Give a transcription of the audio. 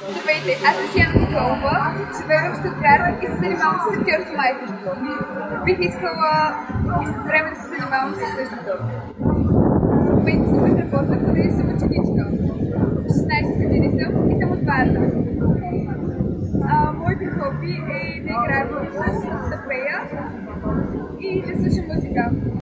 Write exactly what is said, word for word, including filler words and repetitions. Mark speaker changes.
Speaker 1: Здравейте, аз съм Сияна Николова, живея в Штутгарт и се занимавам с актьорско майсторство. Бих искала и време да се занимавам с същото. В момента съм безработна, където съм ученичка. шестнайсет години съм и съм от Варна. Моето хобби е да играя в футбол, да пея и да слушам музика.